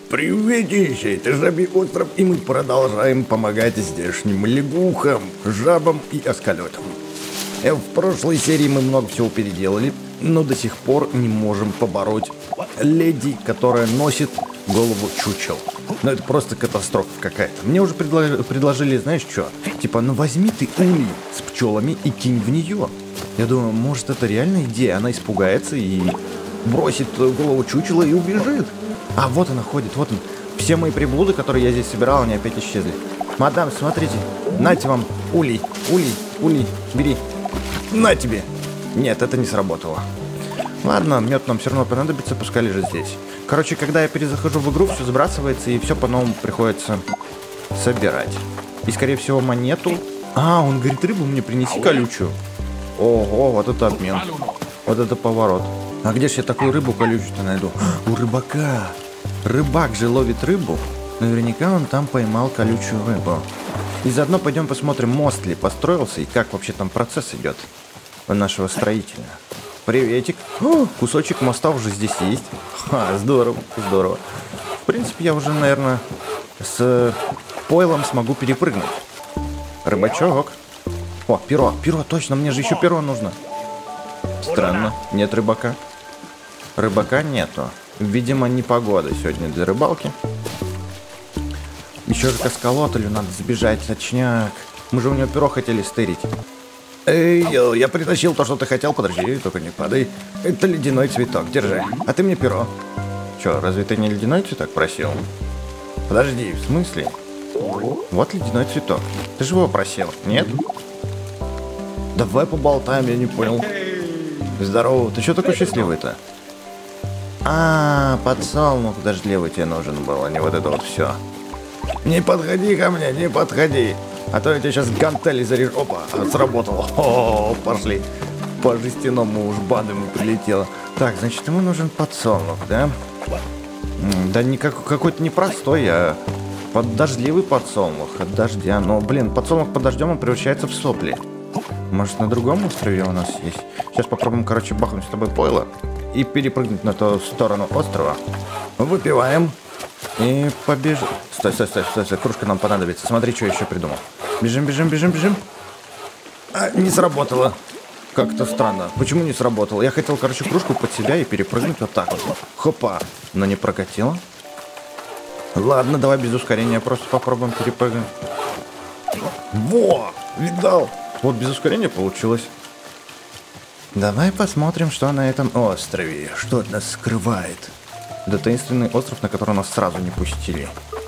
Приветище, это Жабий остров, и мы продолжаем помогать здешним лягухам, жабам и осколетам. В прошлой серии мы много всего переделали, но до сих пор не можем побороть леди, которая носит голову чучел. Ну это просто катастрофа какая-то. Мне уже предложили, знаешь что? Типа, ну возьми ты улей с пчелами и кинь в нее. Я думаю, может это реальная идея, она испугается и бросит голову чучела и убежит. А вот она ходит, вот он. Все мои приблуды, которые я здесь собирал, они опять исчезли. Мадам, смотрите, нате вам улей, бери. На тебе. Нет, это не сработало. Ладно, мед нам все равно понадобится, пускай лежит здесь. Короче, когда я перезахожу в игру, все сбрасывается и все по-новому приходится собирать. И, скорее всего, монету... А, он говорит, рыбу мне принеси колючую. Ого, вот это обмен. Вот это поворот. А где же я такую рыбу колючую-то найду? У рыбака. Рыбак же ловит рыбу. Наверняка он там поймал колючую рыбу. И заодно пойдем посмотрим, мост ли построился и как вообще там процесс идет у нашего строителя. Приветик. О, кусочек моста уже здесь есть. Ха, здорово, здорово. В принципе, я уже, наверное, с пойлом смогу перепрыгнуть. Рыбачок. О, перо, точно, мне же еще перо нужно. Странно, нет рыбака. Рыбака нету. Видимо, непогода сегодня для рыбалки. Еще же к осколотелю надо сбежать, точняк. Мы же у него перо хотели стырить. Эй, я притащил то, что ты хотел, подожди, только не падай. Это ледяной цветок, держи. А ты мне перо. Че, разве ты не ледяной цветок просил? Подожди, в смысле? Вот ледяной цветок. Ты же его просил, нет? Давай поболтаем, я не понял. Здорово, ты что такой счастливый-то? А, подсолнух дождливый тебе нужен был, а не вот это вот все. Не подходи ко мне, не подходи. А то я тебе сейчас гантели зарежу. Опа, сработало. О, пошли. По жестяному уж бандам прилетело. Так, значит, ему нужен подсолнух, да? Да не какой-то непростой, а поддождливый подсолнух от дождя. Но, блин, подсолнух под дождем он превращается в сопли. Может, на другом острове у нас есть? Сейчас попробуем, короче, бахнуть с тобой пойло и перепрыгнуть на ту сторону острова. Выпиваем. И побежим. Стой, кружка нам понадобится. Смотри, что я еще придумал. Бежим. А, не сработало. Как-то странно. Почему не сработало? Я хотел, короче, кружку под себя и перепрыгнуть вот так вот. Хопа. Но не прокатило. Ладно, давай без ускорения просто попробуем перепрыгнуть. Во! Видал? Вот без ускорения получилось. Давай посмотрим, что на этом острове. Что от нас скрывает. Это таинственный остров, на который нас сразу не пустили.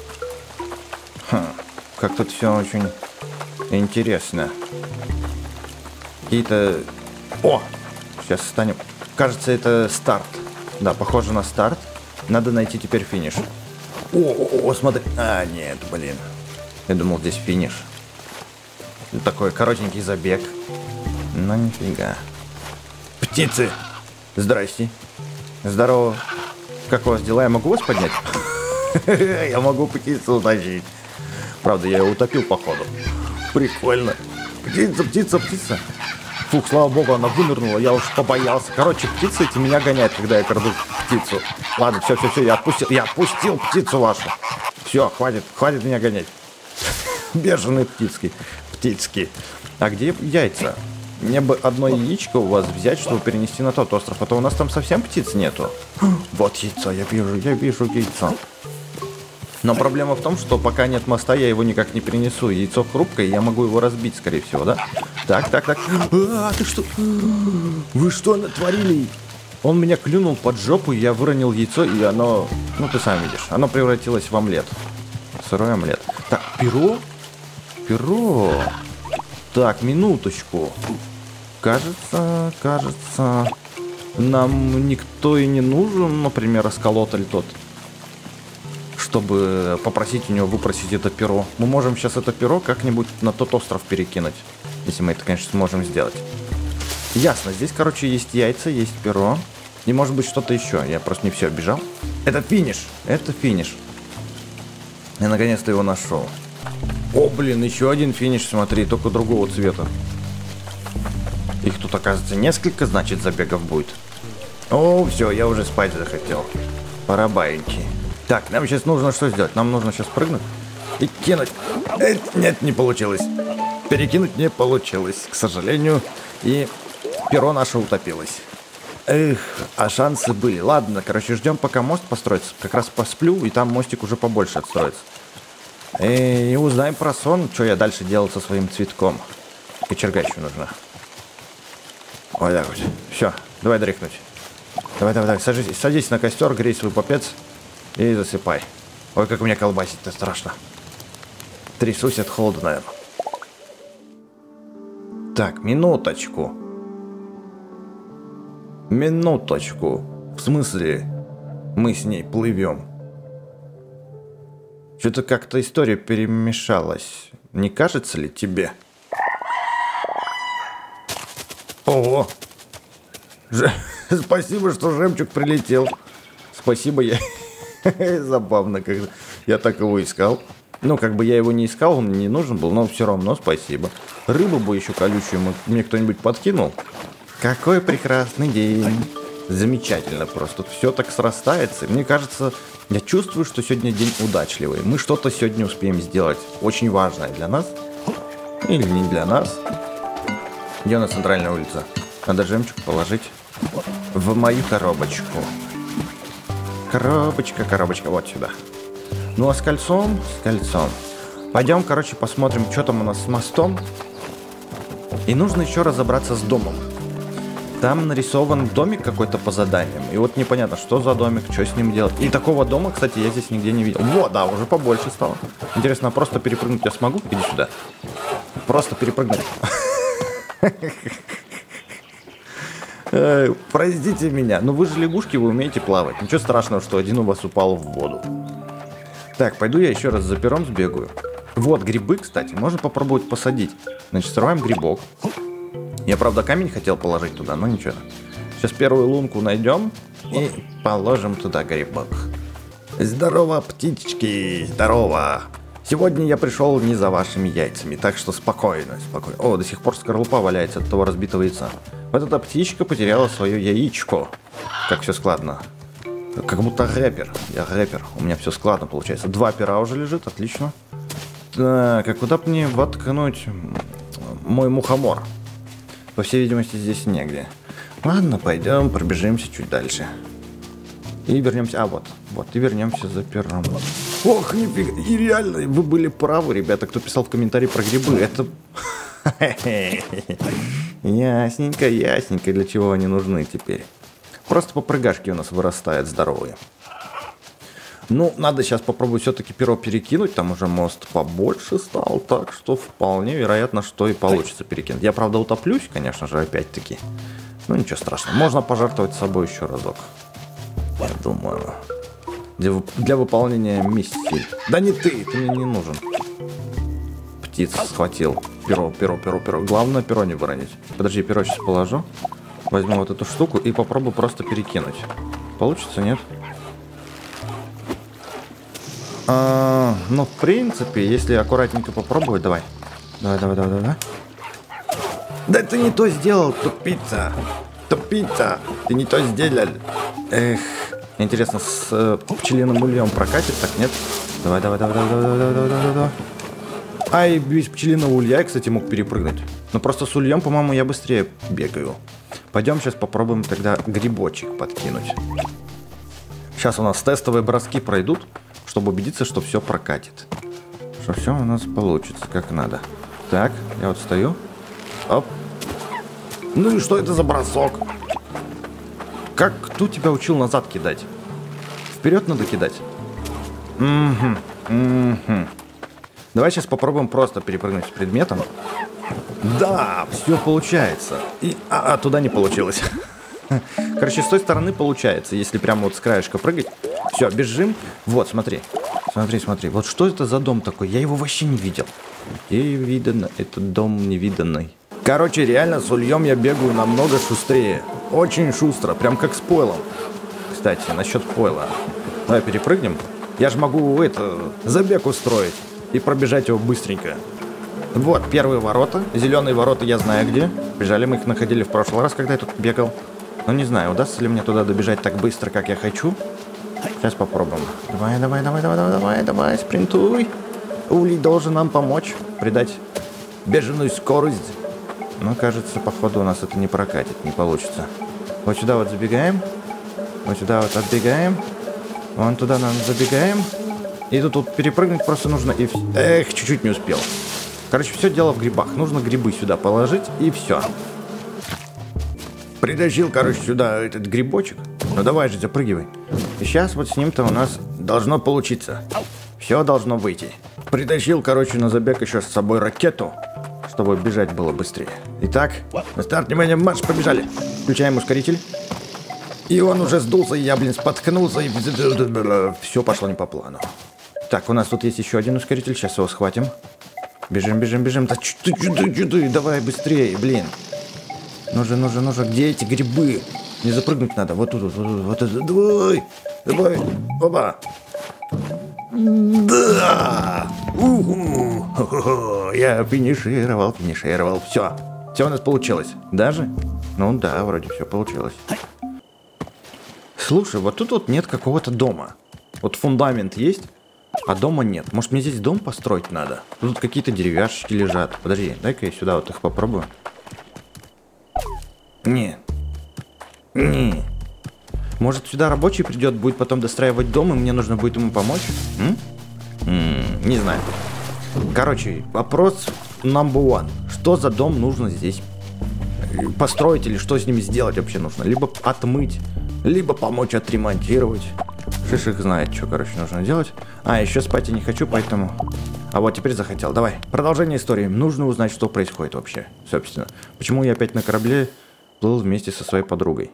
Как тут все очень интересно. Какие-то... О! Сейчас станем... Кажется, это старт. Да, похоже на старт. Надо найти теперь финиш. О, смотри. А, нет, блин. Я думал, здесь финиш. Такой коротенький забег. Но нифига. Птицы! Здрасте. Здорово. Как у вас дела? Я могу вас поднять? Я могу птицу утащить. Правда, я ее утопил, походу. Прикольно. Птица. Фух, слава богу, она вынырнула. Я уж побоялся. Короче, птицы эти меня гоняют, когда я краду птицу. Ладно, все, я отпустил птицу вашу. Все, хватит меня гонять. Бешеные птицки. А где яйца? Мне бы одно яичко у вас взять, чтобы перенести на тот остров, а то у нас там совсем птиц нету. Вот яйцо, я вижу яйцо. Но проблема в том, что пока нет моста, я его никак не перенесу. Яйцо хрупкое, я могу его разбить, скорее всего, да? Так. А, ты что? Вы что натворили? Он меня клюнул под жопу, я выронил яйцо, и оно... Ну, ты сам видишь. Оно превратилось в омлет. Сырой омлет. Так, перо. Так, минуточку. Кажется, нам никто и не нужен, например, осколотель тот, чтобы попросить у него выпросить это перо. Мы можем сейчас это перо как-нибудь на тот остров перекинуть, если мы это, конечно, сможем сделать. Ясно, здесь, короче, есть яйца, есть перо. И может быть что-то еще, я просто не все обижал. Это финиш. Я наконец-то его нашел. О, блин, еще один финиш, смотри, только другого цвета. Их тут, оказывается, несколько, значит, забегов будет. О, все, я уже спать захотел. Пора баиньки. Так, нам сейчас нужно что сделать? Нам нужно сейчас прыгнуть и кинуть. Нет, не получилось. Перекинуть не получилось, к сожалению. И перо наше утопилось. Эх, а шансы были. Ладно, короче, ждем, пока мост построится. Как раз посплю, и там мостик уже побольше отстроится. И узнаем про сон, что я дальше делал со своим цветком. Кочерга еще нужна. Вот так вот. Все, давай дрыхнуть. Давай, садись на костер, грей свой попец и засыпай. Ой, как у меня колбасит-то страшно. Трясусь от холода, наверное. Так, минуточку. Минуточку. В смысле, мы с ней плывем? Что-то как-то история перемешалась. Не кажется ли тебе? Ого! Спасибо, что жемчуг прилетел. Спасибо, я... Забавно, когда я так его искал. Ну, как бы я его не искал, он мне не нужен был, но все равно спасибо. Рыбу бы еще колючую мне кто-нибудь подкинул. Какой прекрасный день. Замечательно просто. Все так срастается. Мне кажется, я чувствую, что сегодня день удачливый. Мы что-то сегодня успеем сделать. Очень важное для нас. Или не для нас. Где у нас центральная улица? Надо жемчуг положить в мою коробочку. Коробочка, вот сюда. Ну а с кольцом? С кольцом. Пойдем, короче, посмотрим, что там у нас с мостом. И нужно еще разобраться с домом. Там нарисован домик какой-то по заданиям. И вот непонятно, что за домик, что с ним делать. И такого дома, кстати, я здесь нигде не видел. Вот, да, уже побольше стало. Интересно, а просто перепрыгнуть я смогу? Иди сюда. Просто перепрыгнуть. Простите меня, но вы же лягушки, вы умеете плавать. Ничего страшного, что один у вас упал в воду. Так, пойду я еще раз за пером сбегаю. Вот грибы, кстати, можно попробовать посадить. Значит, срываем грибок. Я, правда, камень хотел положить туда, но ничего. Сейчас первую лунку найдем и положим туда грибок. Здорово, птички, здорово. Сегодня я пришел не за вашими яйцами, так что спокойно. О, до сих пор скорлупа валяется от того разбитого яйца. Вот эта птичка потеряла свое яичко. Как все складно. Как будто рэпер. Я рэпер. У меня все складно получается. 2 пера уже лежит, отлично. Так, а куда бы мне воткнуть мой мухомор? По всей видимости, здесь негде. Ладно, пойдем, пробежимся чуть дальше. И вернемся. А, вот. И вернемся за пером. Ох, нифига. И реально, вы были правы, ребята, кто писал в комментарии про грибы. Это... Ясненько, для чего они нужны теперь. Просто попрыгашки у нас вырастают здоровые. Ну, надо сейчас попробовать все-таки перо перекинуть. Там уже мост побольше стал, так что вполне вероятно, что и получится перекинуть. Я, правда, утоплюсь, конечно же, опять-таки. Ну, ничего страшного. Можно пожертвовать собой еще разок. Я думаю. Для выполнения миссии. Да не ты мне не нужен. Птиц схватил. Перо. Главное, перо не выронить. Подожди, перо сейчас положу. Возьму вот эту штуку и попробую просто перекинуть. Получится, нет? Ну, в принципе, если аккуратненько попробовать, давай. Давай. Да ты не то сделал, тупица. Ты не то сделал. Эх. Интересно, с пчелиным ульем прокатит, так нет? Давай. Ай, без пчелиного улья я, кстати, мог перепрыгнуть. Но просто с ульем, по-моему, я быстрее бегаю. Пойдем сейчас попробуем тогда грибочек подкинуть. Сейчас у нас тестовые броски пройдут, чтобы убедиться, что все прокатит. Что все у нас получится, как надо. Так, я вот стою. Оп. Ну и что это за бросок? Как кто тебя учил назад кидать? Вперед надо кидать. Давай сейчас попробуем просто перепрыгнуть с предметом. Да, все получается. И туда не получилось. Короче, с той стороны получается, если прямо вот с краешка прыгать. Все, бежим. Вот, смотри. Вот что это за дом такой? Я его вообще не видел. Невиданно. Этот дом невиданный. Короче, реально с ульем я бегаю намного шустрее. Очень шустро, прям как с пойлом. Кстати, насчет пойла. Давай перепрыгнем. Я же могу забег устроить и пробежать его быстренько. Вот, первые ворота. Зеленые ворота я знаю где. Бежали, мы их находили в прошлый раз, когда я тут бегал. Но не знаю, удастся ли мне туда добежать так быстро, как я хочу. Сейчас попробуем. Давай, спринтуй. Улей должен нам помочь, придать бешеную скорость. Но, кажется, походу у нас это не прокатит, не получится. Вот сюда вот забегаем. Вот сюда вот отбегаем. Вон туда нам забегаем. И тут перепрыгнуть просто нужно. И... Эх, чуть-чуть не успел. Короче, все дело в грибах. Нужно грибы сюда положить, и все. Притащил, короче, сюда этот грибочек. Ну давай же, запрыгивай. И сейчас вот с ним-то у нас должно получиться. Все должно выйти. Притащил, короче, на забег еще с собой ракету, чтобы бежать было быстрее. Итак, на старт, внимание, марш, побежали. Включаем ускоритель. И он уже сдулся, и я, споткнулся, и все пошло не по плану. Так, у нас тут есть еще один ускоритель, сейчас его схватим. Бежим. Да чуды, давай быстрее, блин. Ну же, где эти грибы? Не запрыгнуть надо, вот тут, вот это, давай, оба. Да! Я финишировал, все у нас получилось. Даже? Ну да, вроде все получилось. Слушай, вот тут вот нет какого-то дома. Вот фундамент есть, а дома нет. Может, мне здесь дом построить надо? Тут какие-то деревяшечки лежат. Подожди, дай-ка я сюда вот их попробую. Не. Может, сюда рабочий придет, будет потом достраивать дом, и мне нужно будет ему помочь? Не знаю. Короче, вопрос number one. Что за дом нужно здесь построить, или что с ними сделать вообще нужно? Либо отмыть, либо помочь отремонтировать. Шиш их знает, что, короче, нужно делать. А, еще спать я не хочу, поэтому... А вот теперь захотел. Давай, продолжение истории. Нужно узнать, что происходит вообще, собственно. Почему я опять на корабле плыл вместе со своей подругой.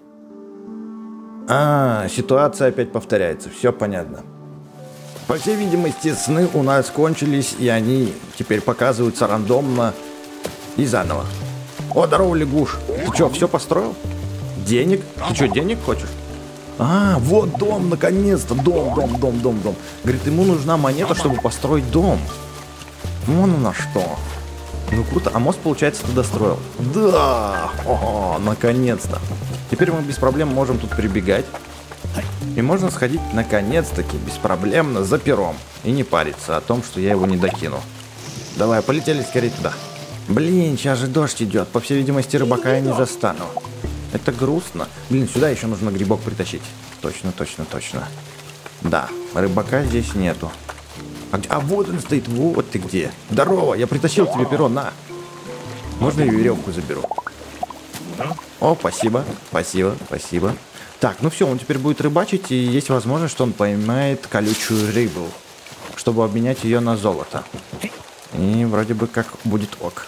А, ситуация опять повторяется. Все понятно. По всей видимости, сны у нас кончились, и они теперь показываются рандомно и заново. О, здорово, лягуш. Ты что, все построил? Денег? Ты что, денег хочешь? А, вот дом, наконец-то. Дом. Говорит, ему нужна монета, чтобы построить дом. Вон оно что. Ну круто, а мост, получается, ты достроил. Да, ого, наконец-то. Теперь мы без проблем можем тут прибегать. И можно сходить, наконец-таки, беспроблемно за пером. И не париться о том, что я его не докину. Давай, полетели скорее туда. Блин, сейчас же дождь идет. По всей видимости, рыбака я не застану. Это грустно. Блин, сюда еще нужно грибок притащить. Точно. Да, рыбака здесь нету. А вот он стоит, вот ты где. Здорово, я притащил тебе перо, на. Можно и веревку заберу. О, спасибо. Так, ну все, он теперь будет рыбачить, и есть возможность, что он поймает колючую рыбу, чтобы обменять ее на золото. И вроде бы как будет ок.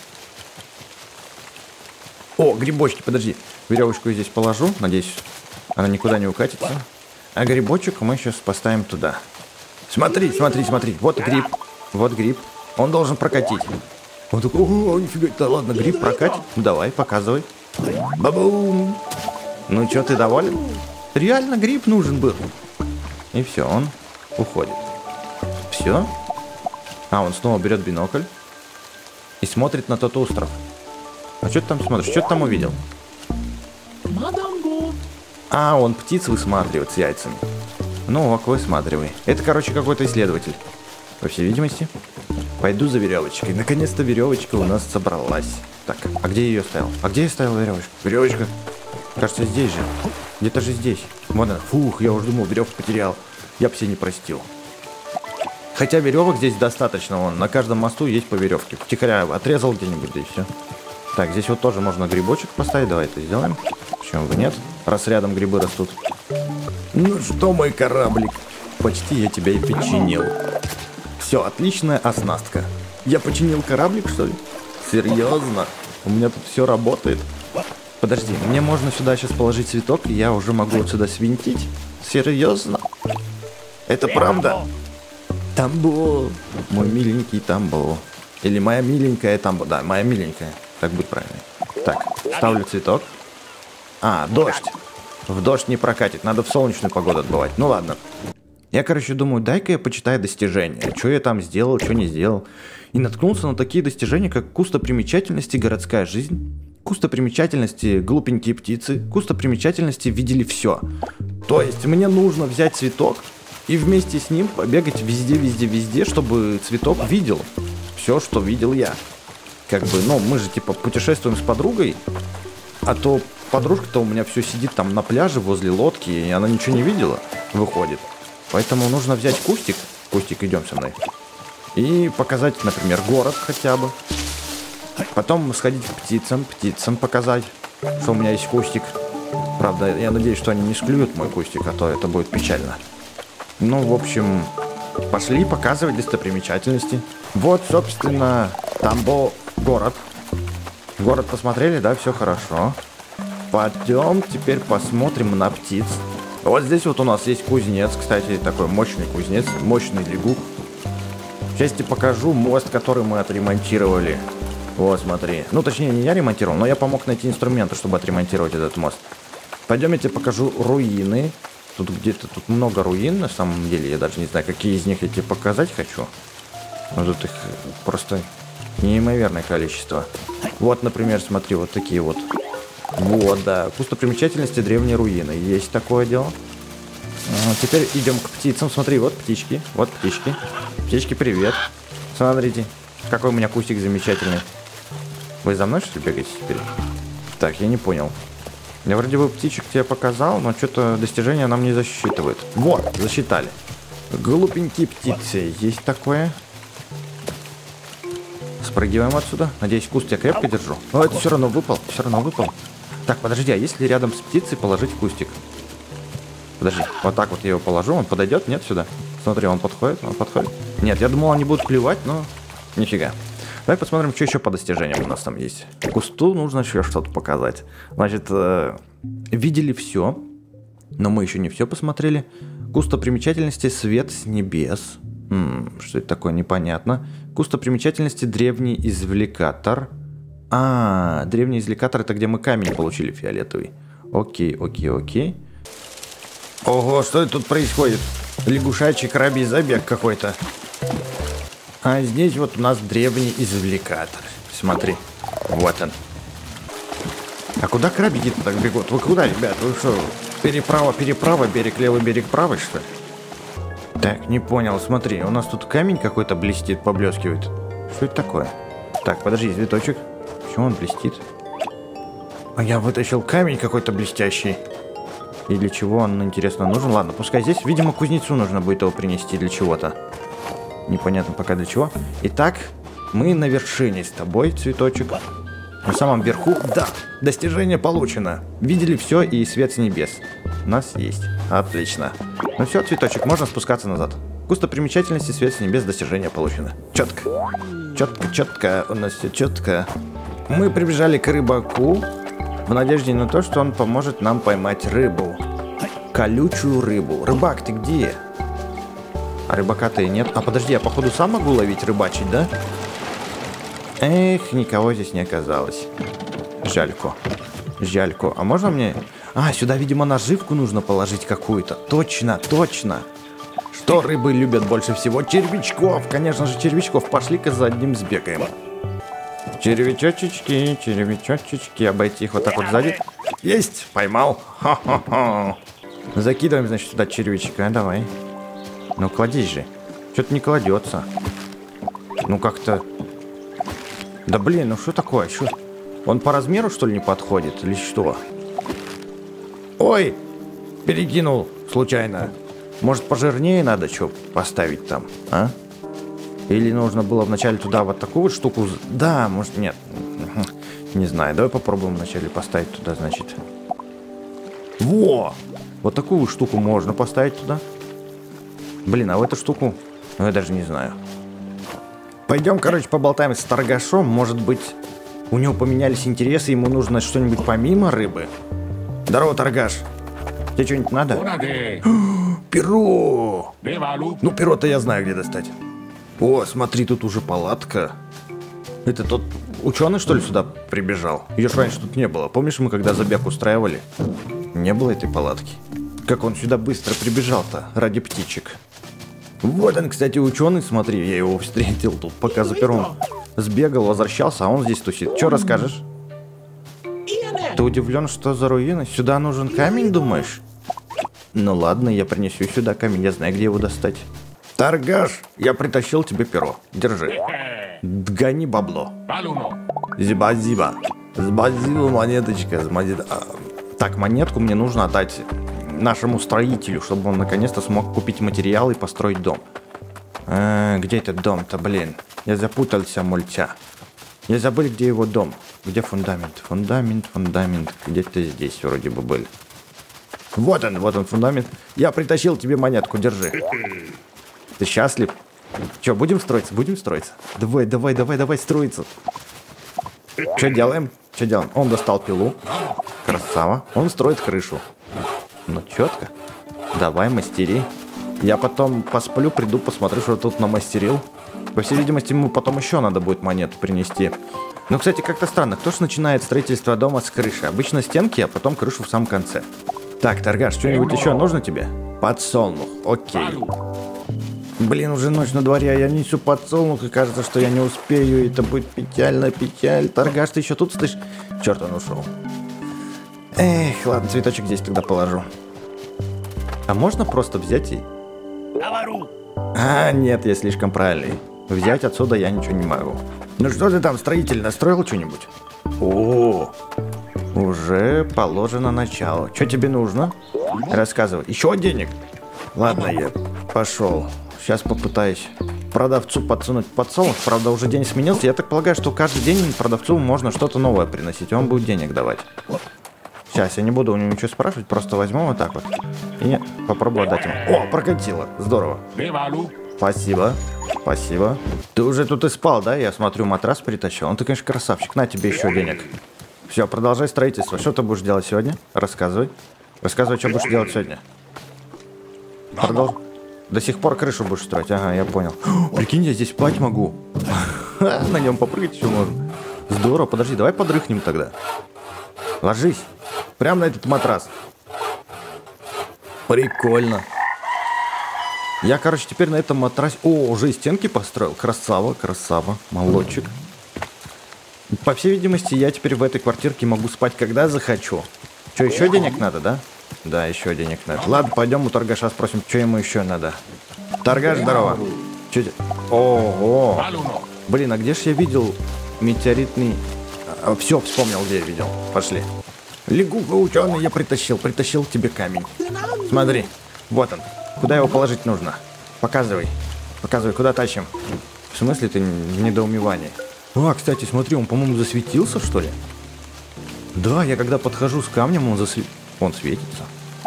О, грибочки, подожди. Веревочку я здесь положу, надеюсь, она никуда не укатится. А грибочек мы сейчас поставим туда. Смотри. Вот гриб. Он должен прокатить. Он такой, о, нифига, да ладно, гриб прокатит. Давай, показывай. Бабум. Ну что, ты доволен? Реально гриб нужен был. И все, он уходит. Все. А, он снова берет бинокль и смотрит на тот остров. А что ты там смотришь? Что ты там увидел? А, он птиц высматривает с яйцами. Ну ок, высматривай. Это, короче, какой-то исследователь. По всей видимости. Пойду за веревочкой. Наконец-то веревочка у нас собралась. Так, а где я ее ставил? А где я ставил веревочку? Веревочка. Кажется, здесь же. Где-то же здесь. Вон она. Фух, я уже думал, веревку потерял. Я бы себе не простил. Хотя веревок здесь достаточно. Вон, на каждом мосту есть по веревке. Втихаря отрезал где-нибудь, да и все. Так, здесь вот тоже можно грибочек поставить. Давай это сделаем. Почему бы нет? Раз рядом грибы растут. Ну что, мой кораблик? Почти я тебя и починил. Все, отличная оснастка. Я починил кораблик, что ли? Серьезно? У меня тут все работает. Подожди, мне можно сюда сейчас положить цветок, и я уже могу вот сюда свинтить? Серьезно? Это правда? Тамбо. Мой миленький Тамбо. Или моя миленькая Тамбо. Да, моя миленькая. Так будет правильно. Так, ставлю цветок. А, дождь. В дождь не прокатит, надо в солнечную погоду отбывать. Ну ладно. Я, короче, думаю, дай-ка я почитаю достижения. Что я там сделал, что не сделал. И наткнулся на такие достижения, как достопримечательности, городская жизнь, Кустопримечательности, глупенькие птицы, кустопримечательности видели все. То есть мне нужно взять цветок и вместе с ним побегать везде, чтобы цветок видел все, что видел я. Как бы, ну, мы же типа путешествуем с подругой, а то подружка-то у меня все сидит там на пляже возле лодки, и она ничего не видела, выходит. Поэтому нужно взять кустик, идем со мной, и показать, например, город хотя бы. Потом сходить к птицам показать, что у меня есть кустик. Правда, я надеюсь, что они не склюют мой кустик, а то это будет печально. Ну, в общем, пошли показывать достопримечательности. Вот, собственно, там был город. Город посмотрели, да, все хорошо. Пойдем теперь посмотрим на птиц. Вот здесь вот у нас есть кузнец, кстати, такой мощный кузнец, мощный лягух. Сейчас тебе покажу мост, который мы отремонтировали. Вот, смотри. Ну, точнее, не я ремонтировал, но я помог найти инструменты, чтобы отремонтировать этот мост. Пойдем, я тебе покажу руины. Тут где-то тут много руин, на самом деле. Я даже не знаю, какие из них я тебе показать хочу. Но тут их просто неимоверное количество. Вот, например, смотри, вот такие вот. Вот, да. Кустопримечательности, древние руины. Есть такое дело. Теперь идем к птицам. Смотри, вот птички. Вот птички. Птички, привет. Смотрите, какой у меня кустик замечательный. Вы за мной, что ли, бегаете теперь? Так, я не понял. Я вроде бы птичек тебе показал, но что-то достижения нам не засчитывает. Вот, засчитали. Глупенькие птицы. Есть такое. Спрыгиваем отсюда. Надеюсь, куст я крепко держу. О, это все равно выпал. Все равно выпал. Так, подожди, а если рядом с птицей положить кустик? Подожди, вот так вот я его положу. Он подойдет? Нет, сюда? Смотри, он подходит, Нет, я думал, они будут клевать, но нифига. Давай посмотрим, что еще по достижениям у нас там есть. Кусту нужно еще что-то показать. Значит, видели все, но мы еще не все посмотрели. Кустопримечательности свет с небес. Что это такое, непонятно. Кустопримечательности древний извлекатор. Древний извлекатор — это где мы камень получили фиолетовый. Окей. Ого, что это тут происходит? Лягушачий крабий забег какой-то. А здесь вот у нас древний извлекатор. Смотри, вот он. А куда крабики-то так бегут? Вы куда, ребят? Вы что, переправа, берег левый, берег правый, что ли? Так, не понял, смотри, у нас тут камень какой-то блестит, поблескивает. Что это такое? Так, подожди, цветочек. Почему он блестит? А я вытащил камень какой-то блестящий. И для чего он, интересно, нужен? Ладно, пускай здесь. Видимо, кузнецу нужно будет его принести для чего-то. Непонятно пока для чего. Итак, мы на вершине с тобой, цветочек. На самом верху. Да, достижение получено. Видели все и свет с небес. У нас есть. Отлично. Ну все, цветочек, можно спускаться назад. Кустопримечательности, свет с небес, достижение получено. Четко. У нас все четко. Мы прибежали к рыбаку в надежде на то, что он поможет нам поймать рыбу. Колючую рыбу. Рыбак, ты где? А рыбака-то и нет. А подожди, я походу сам могу ловить, рыбачить, да? Эх, никого здесь не оказалось. Жалько. А можно мне... сюда, видимо, наживку нужно положить какую-то. Точно. Что рыбы любят больше всего? Червячков. Конечно же, червячков. Пошли-ка за одним сбегаем. Червячочечки. Обойти их вот так вот сзади. Есть! Поймал. Ха-ха-ха. Закидываем, значит, сюда червячка. Давай. Ну, кладись же. Что-то не кладется. Ну, как-то... Да блин, ну что такое? Что? Он по размеру, что ли, не подходит? Или что? Ой! Перекинул случайно. Может, пожирнее надо что поставить там, а? Или нужно было вначале туда вот такую вот штуку... Да, может, нет. Не знаю, давай попробуем вначале поставить туда, значит. Во! Вот такую штуку можно поставить туда. Блин, а в эту штуку... Ну, я даже не знаю. Пойдем, короче, поболтаем с торгашом. Может быть, у него поменялись интересы, ему нужно что-нибудь помимо рыбы. Здорово, торгаш. Тебе что-нибудь надо? Перо! Ну, перо-то я знаю, где достать. О, смотри, тут уже палатка. Это тот ученый, что ли, сюда прибежал? Ее ж раньше тут не было. Помнишь, мы когда забег устраивали? Не было этой палатки. Как он сюда быстро прибежал-то ради птичек. Вот он, кстати, ученый, смотри, я его встретил тут, пока за пером сбегал, возвращался, а он здесь тусит. Что расскажешь? Ты удивлен, что за руины? Сюда нужен камень, думаешь? Ну ладно, я принесу сюда камень, я знаю, где его достать. Торгаш, я притащил тебе перо. Держи. Гони бабло. Зиба-зиба. Спасибо, монеточка. Так, монетку мне нужно отдать нашему строителю, чтобы он наконец-то смог купить материалы и построить дом. Где этот дом-то, блин? Я запутался, мультя. Я забыл, где его дом. Где фундамент? Фундамент. Где-то здесь вроде бы был. Вот он фундамент. Я притащил тебе монетку, держи. Ты счастлив? Че, будем строиться? Давай строиться. Что делаем? Он достал пилу. Красава. Он строит крышу. Ну, четко. Давай, мастери. Я потом посплю, приду, посмотрю, что тут намастерил. По всей видимости, ему потом еще надо будет монет принести. Ну, кстати, как-то странно. Кто ж начинает строительство дома с крыши? Обычно стенки, а потом крышу в самом конце. Так, Торгаш, что-нибудь еще нужно тебе? Подсолнух. Окей. Блин, уже ночь на дворе, а я несу подсолнух, и кажется, что я не успею. Это будет печаль. Торгаш, ты еще тут стоишь? Черт, он ушел. Эх, ладно, цветочек здесь тогда положу. А можно просто взять и... Нет, я слишком правильный. Взять отсюда я ничего не могу. Ну что ты там, строитель, настроил что-нибудь? О, уже положено начало. Что тебе нужно? Рассказывай. Еще денег? Ладно, я пошел. Сейчас попытаюсь продавцу подсунуть подсолнух. Правда, уже день сменился. Я так полагаю, что каждый день продавцу можно что-то новое приносить. Он будет денег давать. Сейчас, я не буду у него ничего спрашивать. Просто возьму вот так вот. И попробую отдать ему. О, прокатило. Здорово. Спасибо. Ты уже тут и спал, да? Я смотрю, матрас притащил. Ты, конечно, красавчик. На тебе еще денег. Все, продолжай строительство. Что ты будешь делать сегодня? Рассказывай, что будешь делать сегодня. До сих пор крышу будешь строить. Ага, я понял. Прикинь, я здесь спать могу. На нем попрыгать еще можно. Здорово. Подожди, давай подрыхнем тогда. Ложись. Прямо на этот матрас. Прикольно. Я, короче, теперь на этом матрасе... О, уже и стенки построил. Красава. Молодчик. По всей видимости, я теперь в этой квартирке могу спать, когда захочу. Что, еще денег надо, да? Да, еще денег надо. Ладно, пойдем у торгаша спросим, что ему еще надо. Торгаш, здорово. Ого. Блин, а где ж я видел метеоритный... Все, вспомнил, где я видел. Пошли. Лягуха ученый, я притащил тебе камень. Смотри, вот он. Куда его положить нужно? Показывай, куда тащим. В смысле ты в недоумевании? А, кстати, смотри, он, по-моему, засветился, что ли? Да, я когда подхожу с камнем, он светится.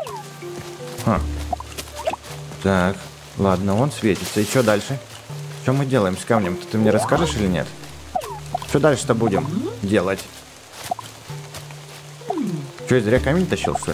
Так, ладно, он светится. И что дальше? Что мы делаем с камнем? Ты мне расскажешь или нет? Что дальше-то будем делать? Что, я зря камень тащил, что ли?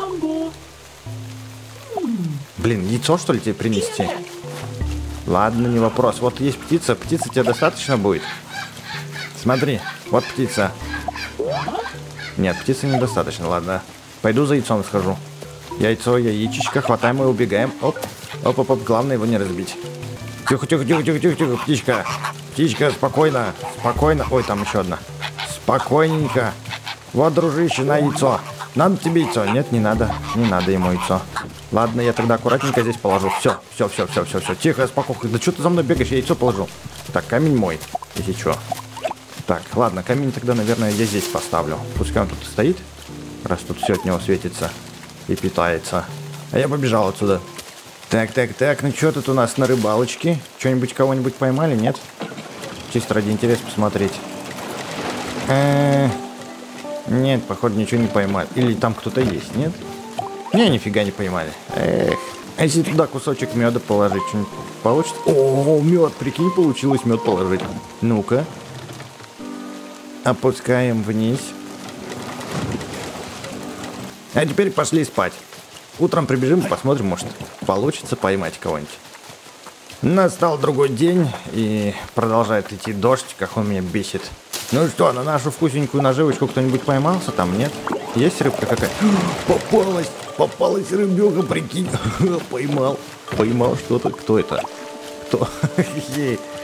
Блин, яйцо, что ли, тебе принести? Ладно, не вопрос. Вот есть птица. Птицы тебе достаточно будет? Смотри, вот птица. Нет, птицы недостаточно, ладно. Пойду за яйцом схожу. Яичечко, хватаем и убегаем. Оп, главное его не разбить. Тихо, птичка. Птичка, спокойно. Ой, там еще одна. Спокойненько. Вот, дружище, на яйцо. Надо тебе яйцо? Нет, не надо. Не надо ему яйцо. Ладно, я тогда аккуратненько здесь положу. Все. Тихо, спокойно. Да что ты за мной бегаешь? Я яйцо положу. Так, камень мой, если что. Так, ладно, камень тогда, наверное, я здесь поставлю. Пускай он тут стоит, раз тут все от него светится и питается. А я побежал отсюда. Так, ну что тут у нас на рыбалочке? Что-нибудь, кого-нибудь поймали, нет? Чисто ради интереса посмотреть. Нет, походу, ничего не поймали. Или там кто-то есть, нет? Не, нифига не поймали. Эх. А если туда кусочек меда положить, что-нибудь получится? О, мед, прикинь, получилось мед положить. Ну-ка. Опускаем вниз. А теперь пошли спать. Утром прибежим и посмотрим, может, получится поймать кого-нибудь. Настал другой день, и продолжает идти дождь, как он меня бесит. Ну что, на нашу вкусненькую наживочку кто-нибудь поймался там, нет? Есть рыбка какая? Попалась рыбёга, прикинь. Поймал что-то. Кто это? Кто?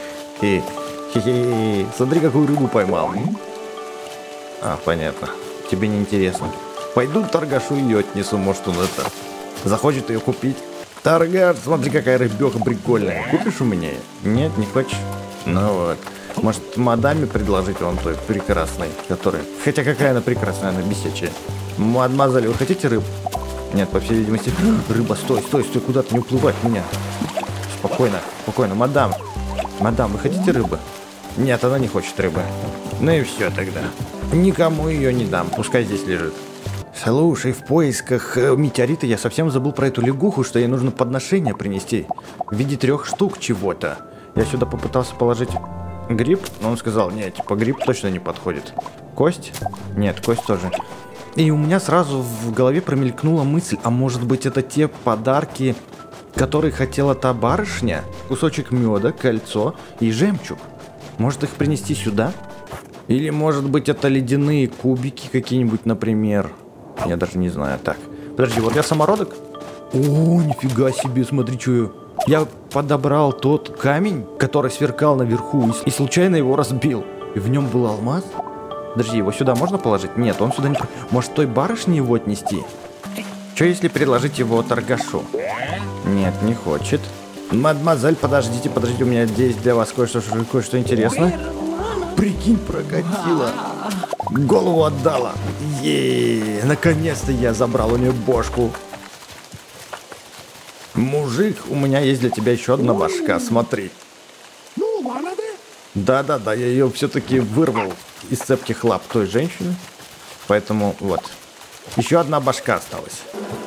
Смотри, какую рыбу поймал. А, понятно. тебе не интересно. Пойду торгашу ее отнесу, может он это захочет ее купить. Торгаш, смотри, какая рыбёха прикольная. Купишь у меня? Нет, не хочешь? Ну вот. Может, мадаме предложить вон той прекрасной, которая... Хотя какая она прекрасная, она бесячая. Мадемуазель, вы хотите рыбу? Нет, по всей видимости... Рыба, стой, куда-то не уплывай от меня. Спокойно, мадам. Мадам, вы хотите рыбы? Нет, она не хочет рыбы. Ну и все тогда. Никому ее не дам, пускай здесь лежит. Слушай, в поисках метеорита я совсем забыл про эту лягуху, что ей нужно подношение принести. В виде 3 штук чего-то. Я сюда попытался положить гриб, но он сказал, нет, типа гриб точно не подходит. Кость? Нет, кость тоже. И у меня сразу в голове промелькнула мысль, а может быть это те подарки, которые хотела та барышня? Кусочек меда, кольцо и жемчуг. Может их принести сюда? Или может быть это ледяные кубики какие-нибудь, например? Я даже не знаю. Так, подожди, вот я самородок? О, нифига себе, смотри, что я подобрал тот камень, который сверкал наверху, и случайно его разбил. И в нем был алмаз? Подожди, его сюда можно положить? Нет, он сюда не... Может, той барышне его отнести? Что если предложить его торгашу? Нет, не хочет. Мадемуазель, подождите, у меня здесь для вас кое-что интересное. Прикинь, прокатила. Голову отдала. Наконец-то я забрал у нее бошку. Мужик, у меня есть для тебя еще одна башка, смотри. Да, я ее все-таки вырвал из цепких лап той женщины. Поэтому вот. Еще одна башка осталась.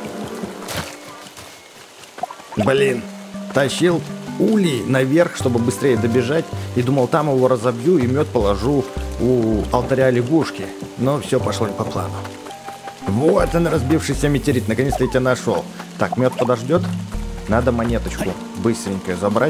Блин, тащил улей наверх, чтобы быстрее добежать. И думал, там его разобью и мед положу у алтаря лягушки. Но все пошло не по плану. Вот он, разбившийся метеорит. Наконец-то я тебя нашел. Так, мед подождет. Надо монеточку быстренько забрать.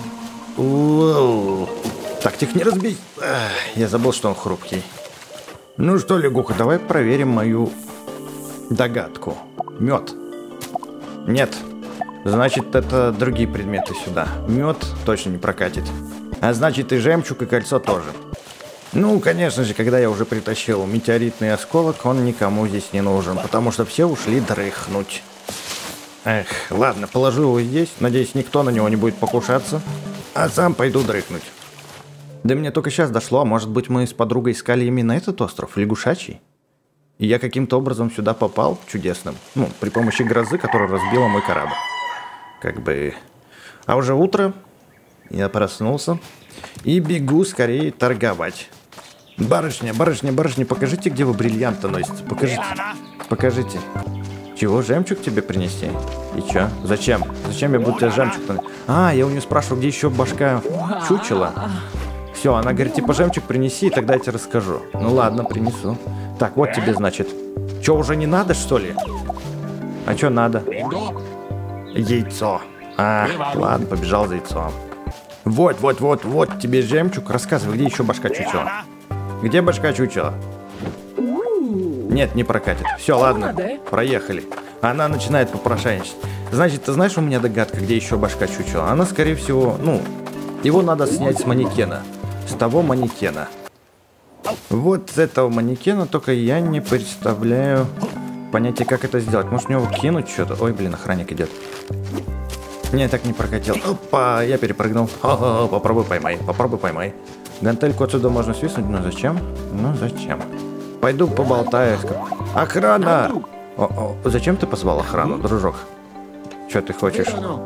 Так, тихо, не разбей. Я забыл, что он хрупкий. Ну что, лягуха, давай проверим мою догадку. Мед. Нет. Значит, это другие предметы сюда. Мед точно не прокатит. А значит, и жемчуг, и кольцо тоже. Ну, конечно же, когда я уже притащил метеоритный осколок, он никому здесь не нужен, потому что все ушли дрыхнуть. Эх, ладно, положу его здесь. Надеюсь, никто на него не будет покушаться. А сам пойду дрыхнуть. Да мне только сейчас дошло, а может быть мы с подругой искали именно этот остров, лягушачий? И я каким-то образом сюда попал, чудесным. Ну, при помощи грозы, которая разбила мой корабль. Как бы... А уже утро, я проснулся и бегу скорее торговать. Барышня, покажите, где вы бриллианты носите. Покажите. Чего, жемчуг тебе принести? И чё? Зачем? Зачем я буду тебе жемчуг? А, я у нее спрашиваю, где еще башка чучела. Все, она говорит, типа, жемчуг принеси, и тогда я тебе расскажу. Ну ладно, принесу. Так, вот тебе, значит. Че, уже не надо, что ли? А что надо? Яйцо. А, ладно, побежал за яйцом. Вот тебе жемчуг. Рассказывай, где еще башка чучела? Где башка чучела? Нет, не прокатит. Все, ладно, проехали. Она начинает попрошайничать. Значит, ты знаешь, у меня догадка, где еще башка чучела? Она, скорее всего, ну, его надо снять с манекена. С того манекена. Вот с этого манекена, только я не представляю понятия, как это сделать. Может, в него кинуть что-то? Ой, блин, охранник идет. Не, так не прокатил. Опа, я перепрыгнул. Попробуй поймай. Гантельку отсюда можно свистнуть, но зачем? Пойду поболтаю. Охрана! Зачем ты позвал охрану, дружок? Что ты хочешь?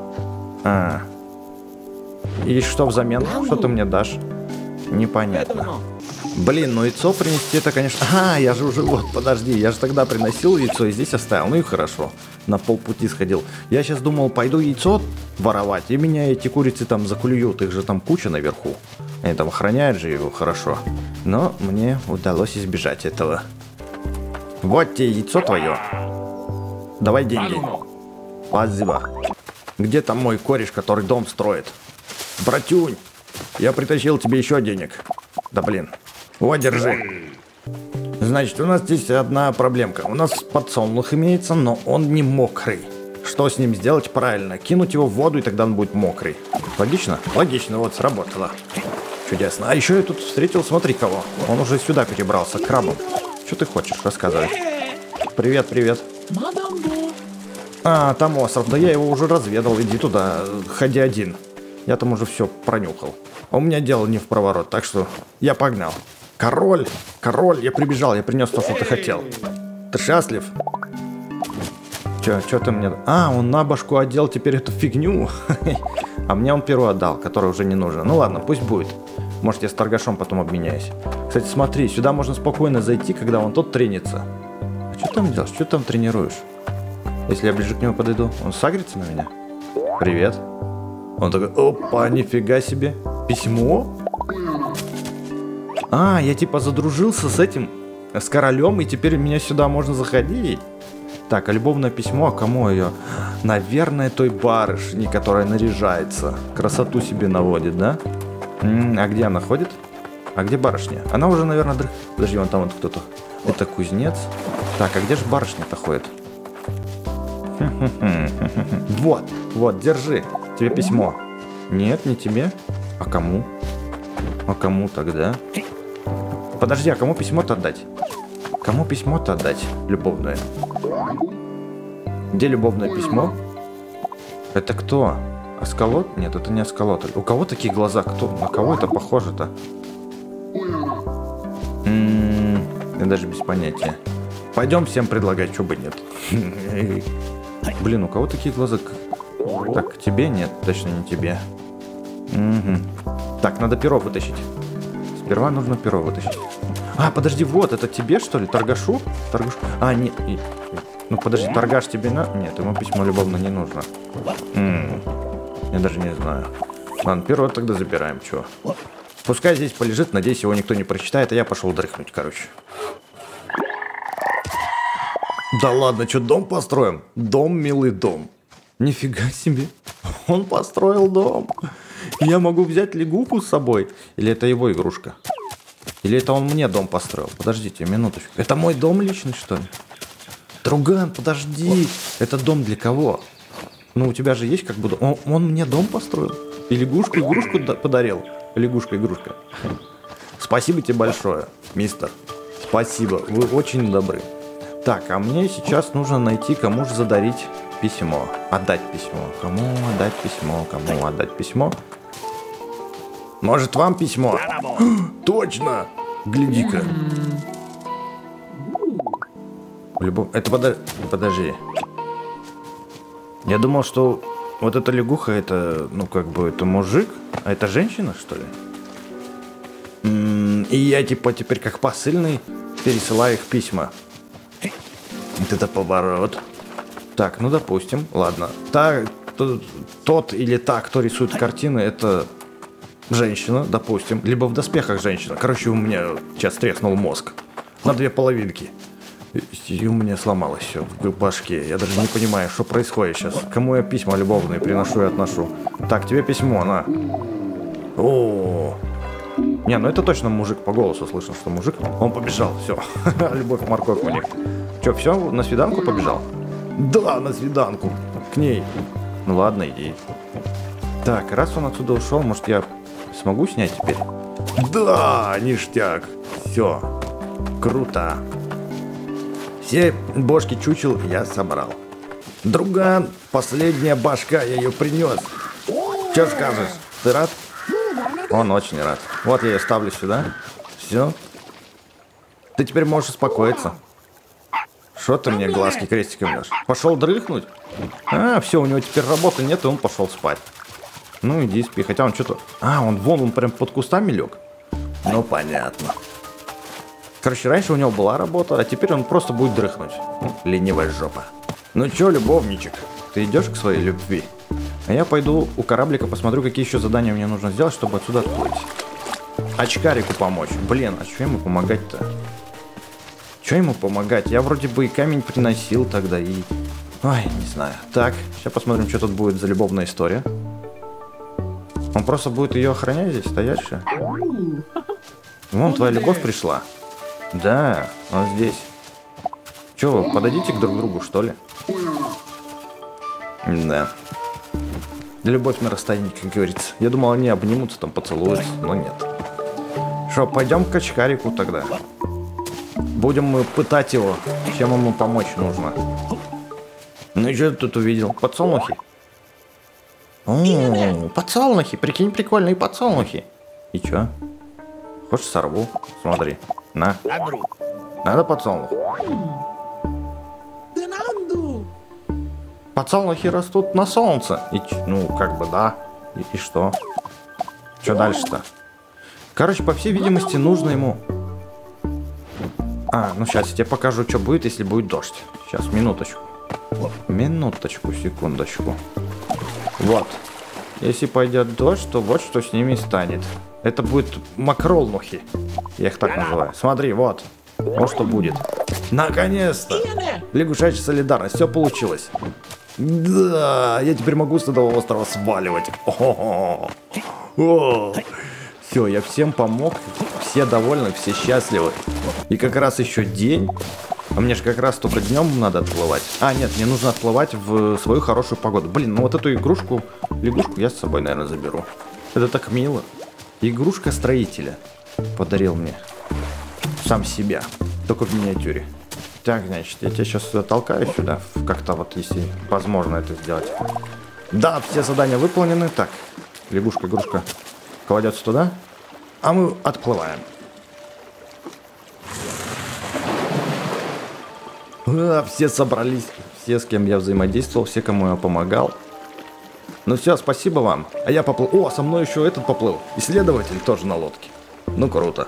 И что взамен? Что ты мне дашь? Непонятно. Блин, ну яйцо принести это, конечно... я же уже... Вот, подожди, я же тогда приносил яйцо и здесь оставил. Ну и хорошо. На полпути сходил. Я сейчас думал, пойду яйцо воровать, и меня эти курицы там заклюют. Их же там куча наверху. Они там охраняют же его хорошо. Но мне удалось избежать этого. Вот тебе яйцо твое. Давай деньги. Спасибо. Где там мой кореш, который дом строит? Братюнь, я притащил тебе еще денег. Да блин. Вот, держи. Значит, у нас здесь одна проблемка. У нас подсолнух имеется, но он не мокрый. Что с ним сделать правильно? Кинуть его в воду, и тогда он будет мокрый. Логично? Логично, вот, сработало. Чудесно. А еще я тут встретил, смотри кого. Он уже сюда перебрался, к крабам. Что ты хочешь? Рассказывай. Привет, привет. А, там остров. Да я его уже разведал. Иди туда. Ходи один. Я там уже все пронюхал. А у меня дело не в проворот, так что я погнал. Король, король, я прибежал, я принес то, что ты хотел. Ты счастлив? Че ты мне... А, он на башку одел теперь эту фигню. А мне он перо отдал, которое уже не нужно. Ну ладно, пусть будет. Может, я с торгашом потом обменяюсь. Кстати, смотри, сюда можно спокойно зайти, когда он тот тренится. А что там делаешь? Что там тренируешь? Если я ближе к нему подойду, он сагрится на меня? Привет. Он такой, опа, нифига себе. Письмо? А, я типа задружился с этим, с королем, и теперь меня сюда можно заходить. Так, а любовное письмо, а кому ее? Наверное, той барышне, которая наряжается. Красоту себе наводит, да? А где она ходит? А где барышня? Она уже, наверное, Подожди, вон там вот кто-то. Это кузнец. Так, а где же барышня-то ходит? Вот, вот, держи. Тебе письмо. Нет, не тебе. А кому? А кому тогда? Подожди, а кому письмо-то отдать? Кому письмо-то отдать? Любовное. Где любовное письмо? Это кто? Аскалот? Нет, это не Аскалот. У кого такие глаза? Кто? На кого это похоже-то? Я даже без понятия. Пойдем всем предлагать, что бы нет. Блин, у кого такие глаза? Так, тебе нет, точно не тебе. Так, надо перо вытащить. Сперва нужно перо вытащить. А, подожди, вот, это тебе, что ли? Торгашу? Торгашу? А, нет. Ну, подожди, торгаш тебе на... Нет, ему письмо любовно не нужно. Я даже не знаю. Ладно, перо тогда забираем, чё. Пускай здесь полежит, надеюсь, его никто не прочитает, а я пошел дрыхнуть, короче. Да ладно, что, дом построим? Дом, милый дом. Нифига себе. Он построил дом. Я могу взять лягуху с собой? Или это его игрушка? Или это он мне дом построил? Подождите, минуточку. Это мой дом личный, что ли? Друган, подожди. Это дом для кого? Ну, у тебя же есть как бы... Он мне дом построил? И лягушку игрушку подарил? Лягушка-игрушка. Спасибо тебе большое, мистер. Спасибо, вы очень добры. Так, а мне сейчас нужно найти, кому же задарить письмо. Отдать письмо. Кому отдать письмо? Кому отдать письмо? Может, вам письмо? Точно! Гляди-ка. Это подожди. Я думал, что вот эта лягуха, это, ну, как бы, это мужик, а это женщина, что ли? И я, типа, теперь как посыльный пересылаю их письма. Вот это поворот. Так, ну, допустим, ладно. Тот или та, кто рисует картины, это женщина, допустим. Либо в доспехах женщина. Короче, у меня сейчас треснул мозг на две половинки. И у меня сломалось все в башке. Я даже не понимаю, что происходит сейчас. Кому я письма любовные приношу и отношу. Так, тебе письмо, на. О, не, ну это точно мужик, по голосу слышно, что мужик. Он побежал, все. Любовь, морковь у них. Че, все, на свиданку побежал? Да, на свиданку. К ней. Ну ладно, иди. Так, раз он отсюда ушел, может, я смогу снять теперь? Да, ништяк. Все. Круто. Все бошки чучел я собрал. Друган, последняя башка, я ее принес. Че скажешь? Ты рад? Он очень рад. Вот я ее ставлю сюда. Все. Ты теперь можешь успокоиться. Что ты мне глазки крестиком дашь? Пошел дрыхнуть? А, все, у него теперь работы нет, и он пошел спать. Ну иди спи, хотя он что-то... А, он прям под кустами лег. Ну понятно. Короче, раньше у него была работа, а теперь он просто будет дрыхнуть. Ленивая жопа. Ну чё, любовничек, ты идешь к своей любви? А я пойду у кораблика посмотрю, какие еще задания мне нужно сделать, чтобы отсюда отплыть. Очкарику помочь. Блин, а что ему помогать-то? Что ему помогать? Я вроде бы и камень приносил тогда, и... Ой, не знаю. Так, сейчас посмотрим, что тут будет за любовная история. Он просто будет ее охранять здесь, стоящая. Вон, твоя любовь пришла. Да, он здесь. Че, вы подойдите друг к другу, что ли? Да. Любовь на расстоянии, как говорится. Я думал, они обнимутся, там поцелуются, но нет. Что, пойдем к очкарику тогда. Будем мы пытать его, чем ему помочь нужно. Ну и что ты тут увидел? Подсолнухи? О, подсолнухи, прикинь, прикольные подсолнухи. И чё? Хочешь, сорву? Смотри, на. Надо подсолнух. Подсолнухи растут на солнце. И, ну, как бы, да. И что? Что дальше-то? Короче, по всей видимости, нужно ему... ну сейчас я тебе покажу, что будет, если будет дождь. Сейчас, минуточку. Минуточку, секундочку. Вот. Если пойдет дождь, то вот что с ними станет. Это будет макролнухи. Я их так называю. Смотри, вот. Вот что будет. Наконец-то! Лягушачья солидарность. Все получилось. Да, я теперь могу с этого острова сваливать. Все, я всем помог. Все довольны, все счастливы. И как раз еще день. А мне же как раз только днем надо отплывать. Нет, мне нужно отплывать в свою хорошую погоду. Блин, ну вот эту игрушку, лягушку я с собой, наверное, заберу. Это так мило. Игрушка строителя подарил мне. Сам себя. Только в миниатюре. Так, значит, я тебя сейчас толкаю сюда. Как-то вот, если возможно это сделать. Да, все задания выполнены. Так, лягушка-игрушка кладется туда. А мы отплываем. Все собрались. Все, с кем я взаимодействовал. Все, кому я помогал. Ну все, спасибо вам. А я поплыл. О, со мной еще этот поплыл. Исследователь тоже на лодке. Ну, круто.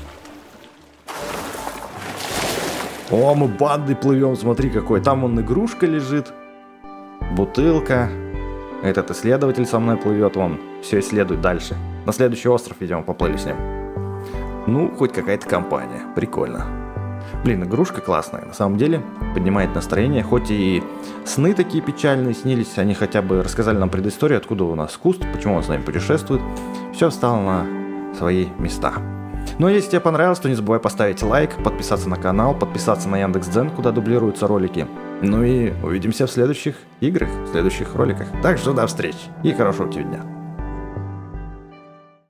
О, мы бандой плывем, смотри какой. Там вон игрушка лежит. Бутылка. Этот исследователь со мной плывет, вон. Все исследует дальше. На следующий остров, видимо, поплыли с ним. Ну, хоть какая-то компания. Прикольно. Блин, игрушка классная. На самом деле, поднимает настроение. Хоть и сны такие печальные снились, они хотя бы рассказали нам предысторию, откуда у нас куст, почему он с нами путешествует. Все встало на свои места. Ну а если тебе понравилось, то не забывай поставить лайк, подписаться на канал, подписаться на Яндекс.Дзен, куда дублируются ролики. Ну и увидимся в следующих играх, в следующих роликах. Так что до встречи и хорошего тебе дня.